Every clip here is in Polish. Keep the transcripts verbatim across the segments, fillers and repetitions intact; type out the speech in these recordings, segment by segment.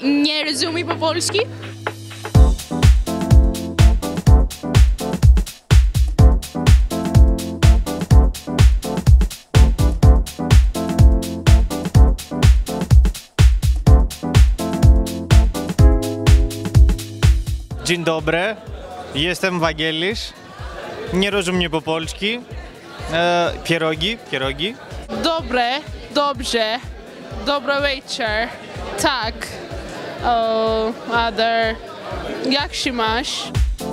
Nie rozumiem po polski. Dzień dobry, jestem Wagelisz, nie rozumiem po polski, e, pierogi, pierogi. Dobre, dobrze, dobry wieczór, tak, o, other, jak się masz?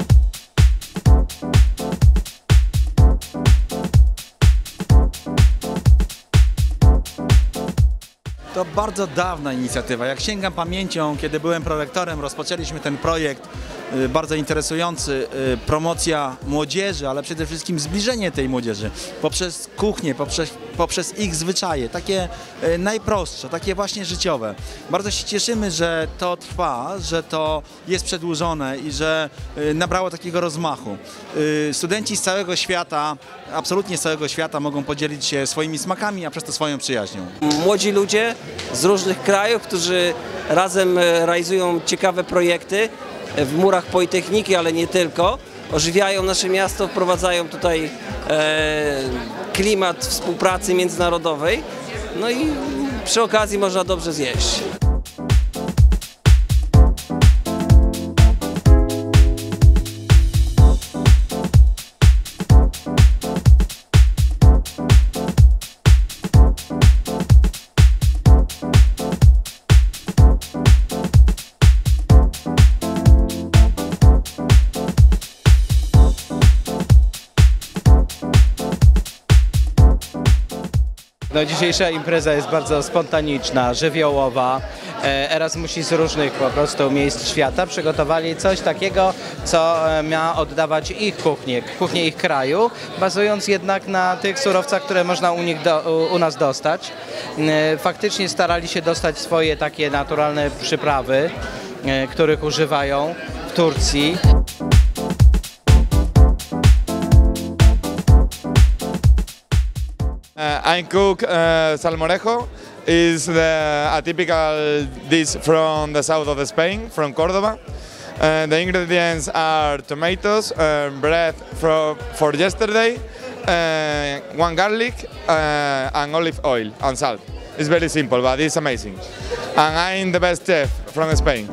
To bardzo dawna inicjatywa. Jak sięgam pamięcią, kiedy byłem prorektorem, rozpoczęliśmy ten projekt y, bardzo interesujący, y, promocja młodzieży, ale przede wszystkim zbliżenie tej młodzieży poprzez kuchnię, poprzez, poprzez ich zwyczaje, takie y, najprostsze, takie właśnie życiowe. Bardzo się cieszymy, że to trwa, że to jest przedłużone i że y, nabrało takiego rozmachu. Y, studenci z całego świata, absolutnie z całego świata mogą podzielić się swoimi smakami, a przez to swoją przyjaźnią. Młodzi ludzie z różnych krajów, którzy razem realizują ciekawe projekty w murach Politechniki, ale nie tylko. Ożywiają nasze miasto, wprowadzają tutaj e, klimat współpracy międzynarodowej. No i przy okazji można dobrze zjeść. No, dzisiejsza impreza jest bardzo spontaniczna, żywiołowa. Erasmusi z różnych po prostu miejsc świata przygotowali coś takiego, co ma oddawać ich kuchnię, kuchnię ich kraju, bazując jednak na tych surowcach, które można u, nich do, u nas dostać. Faktycznie starali się dostać swoje takie naturalne przyprawy, których używają w Turcji. Uh, I cook uh, salmorejo. It's the, a typical dish from the south of Spain, from Córdoba. Uh, the ingredients are tomatoes, uh, bread for, for yesterday, uh, one garlic, uh, and olive oil and salt. It's very simple, but it's amazing. And I'm the best chef from Spain.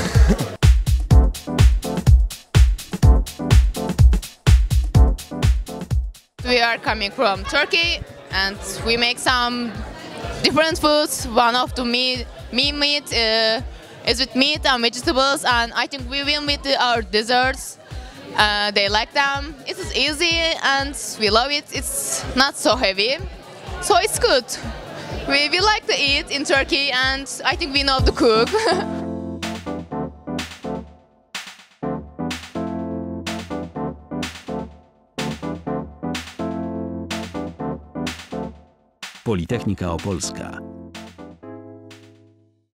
We are coming from Turkey and we make some different foods. One of the meat, meat, meat uh, is with meat and vegetables, and I think we will meet our desserts. Uh, they like them. It is easy and we love it. It's not so heavy, so it's good. We, we like to eat in Turkey and I think we know to cook. Politechnika Opolska.